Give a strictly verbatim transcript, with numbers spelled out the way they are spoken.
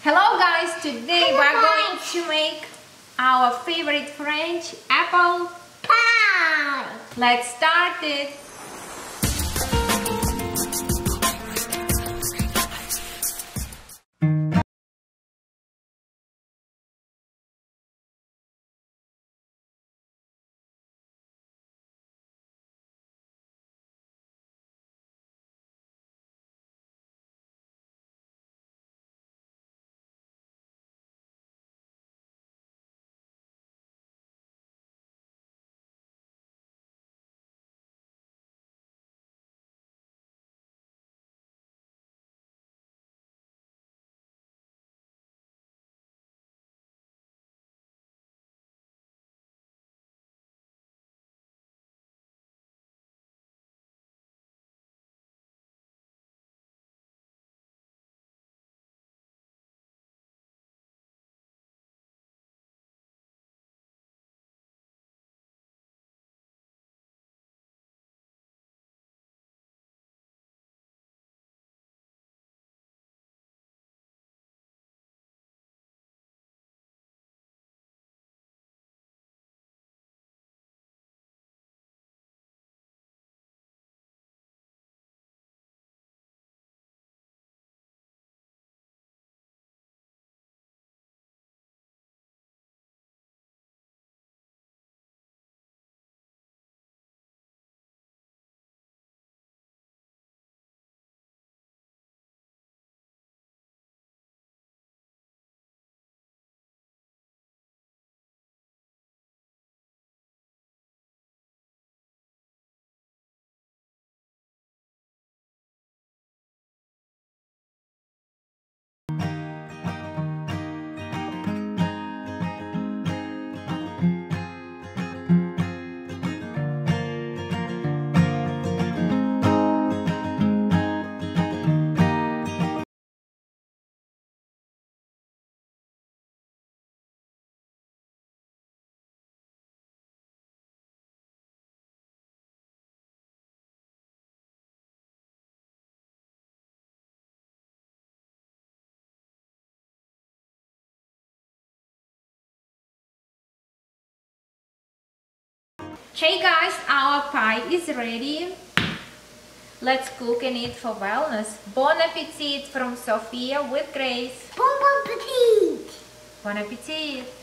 Hello guys, today Hello we're guys. going to make our favorite French apple Pie. Let's start it. Hey guys, our pie is ready. Let's cook and eat for wellness. Bon appetit from Sophia with Grace. Bon appetit. Bon appetit.